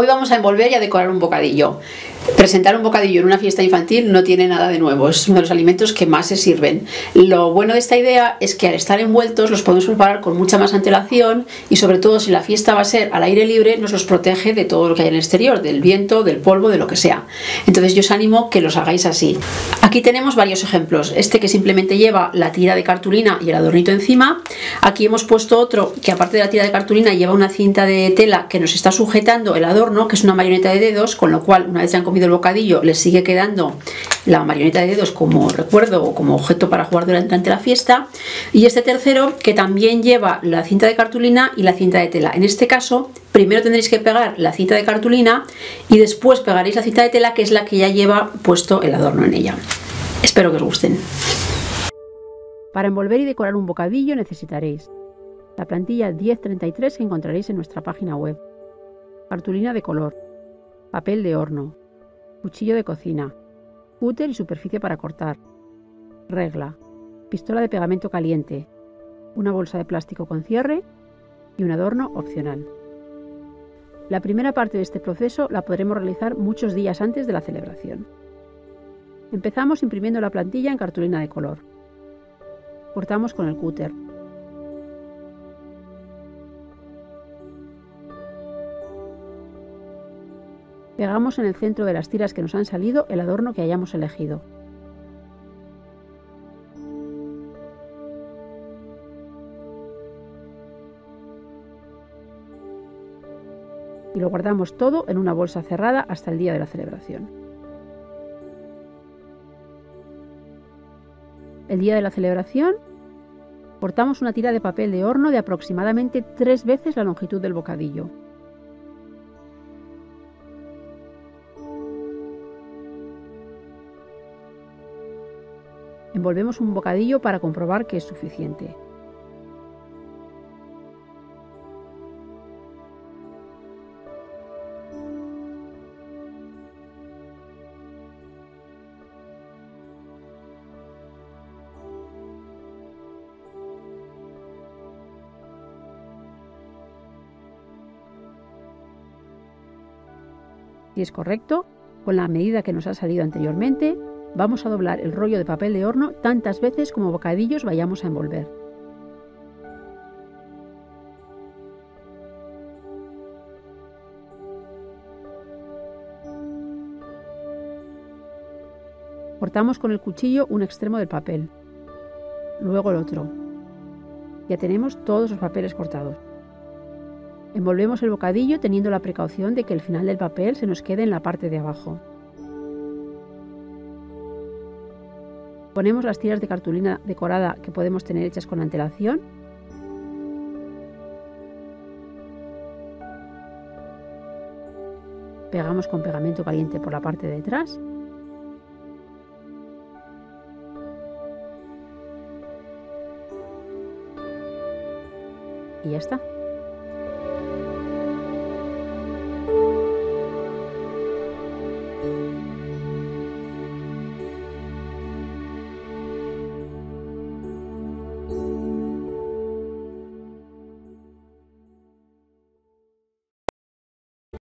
Hoy vamos a envolver y a decorar un bocadillo. Presentar un bocadillo en una fiesta infantil no tiene nada de nuevo, es uno de los alimentos que más se sirven. Lo bueno de esta idea es que al estar envueltos los podemos preparar con mucha más antelación y sobre todo si la fiesta va a ser al aire libre nos los protege de todo lo que hay en el exterior, del viento, del polvo, de lo que sea. Entonces yo os animo que los hagáis así. Aquí tenemos varios ejemplos, este que simplemente lleva la tira de cartulina y el adornito encima. Aquí hemos puesto otro que aparte de la tira de cartulina lleva una cinta de tela que nos está sujetando el adorno, que es una marioneta de dedos, con lo cual una vez se han comido el bocadillo les sigue quedando la marioneta de dedos como recuerdo o como objeto para jugar durante la fiesta. Y este tercero que también lleva la cinta de cartulina y la cinta de tela. En este caso primero tendréis que pegar la cinta de cartulina y después pegaréis la cinta de tela, que es la que ya lleva puesto el adorno en ella. Espero que os gusten. Para envolver y decorar un bocadillo necesitaréis la plantilla 1033 que encontraréis en nuestra página web, cartulina de color, papel de horno, cuchillo de cocina, cúter y superficie para cortar, regla, pistola de pegamento caliente, una bolsa de plástico con cierre y un adorno opcional. La primera parte de este proceso la podremos realizar muchos días antes de la celebración. Empezamos imprimiendo la plantilla en cartulina de color. Cortamos con el cúter. Pegamos en el centro de las tiras que nos han salido el adorno que hayamos elegido. Y lo guardamos todo en una bolsa cerrada hasta el día de la celebración. El día de la celebración cortamos una tira de papel de horno de aproximadamente 3 veces la longitud del bocadillo. Envolvemos un bocadillo para comprobar que es suficiente. Si es correcto, con la medida que nos ha salido anteriormente, vamos a doblar el rollo de papel de horno tantas veces como bocadillos vayamos a envolver. Cortamos con el cuchillo un extremo del papel, luego el otro. Ya tenemos todos los papeles cortados. Envolvemos el bocadillo teniendo la precaución de que el final del papel se nos quede en la parte de abajo. Ponemos las tiras de cartulina decorada que podemos tener hechas con antelación. Pegamos con pegamento caliente por la parte de atrás. Y ya está.